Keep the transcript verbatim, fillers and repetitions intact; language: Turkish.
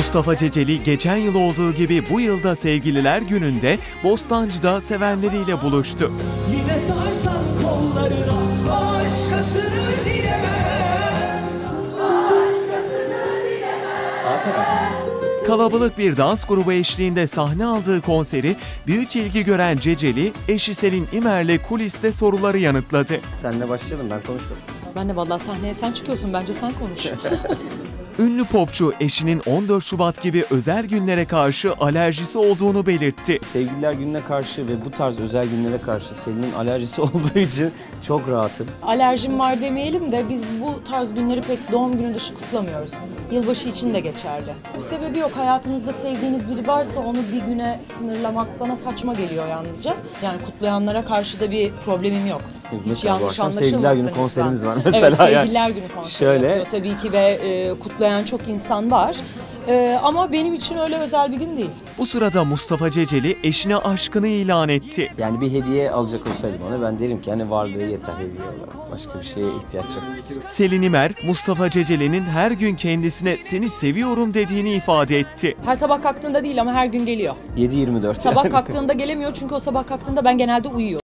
Mustafa Ceceli geçen yıl olduğu gibi bu yılda Sevgililer Günü'nde Bostancı'da sevenleriyle buluştu. Yine sarsan kollarına başkasını dilemem. Başkasını dilemem. Sağ taraf. Kalabalık bir dans grubu eşliğinde sahne aldığı konseri büyük ilgi gören Ceceli, eşi Selin İmer'le kuliste soruları yanıtladı. Seninle başlayalım, ben konuştum. Ben de vallahi sahneye sen çıkıyorsun, bence sen konuş. Ünlü popçu eşinin on dört Şubat gibi özel günlere karşı alerjisi olduğunu belirtti. Sevgililer Günü'ne karşı ve bu tarz özel günlere karşı Selin'in alerjisi olduğu için çok rahatım. Alerjim var demeyelim de biz bu tarz günleri pek doğum günü dışı kutlamıyoruz. Yılbaşı için de geçerli. Bir sebebi yok. Hayatınızda sevdiğiniz biri varsa onu bir güne sınırlamak bana saçma geliyor yalnızca. Yani kutlayanlara karşı da bir problemim yok. Hiç Mesela bu yanlış akşam Sevgililer anlaşılmasın. Günü konserimiz var lütfen. mesela. Evet, Sevgililer yani. Günü konseri Şöyle. yapıyor tabii ki ve e, kutlayan çok insan var. E, ama benim için öyle özel bir gün değil. Bu sırada Mustafa Ceceli eşine aşkını ilan etti. Yani bir hediye alacak olsaydım ona ben derim ki hani varlığı yeter hediye olarak. Başka bir şeye ihtiyaç yok. Selin İmer, Mustafa Ceceli'nin her gün kendisine seni seviyorum dediğini ifade etti. Her sabah kalktığında değil ama her gün geliyor. yedi yirmi dört. Sabah kalktığında gelemiyor çünkü o sabah kalktığında ben genelde uyuyorum.